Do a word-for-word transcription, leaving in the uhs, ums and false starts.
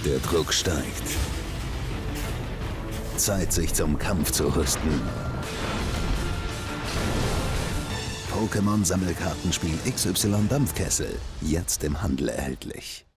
Der Druck steigt. Zeit, sich zum Kampf zu rüsten. Pokémon Sammelkartenspiel X Y Dampfkessel. Jetzt im Handel erhältlich.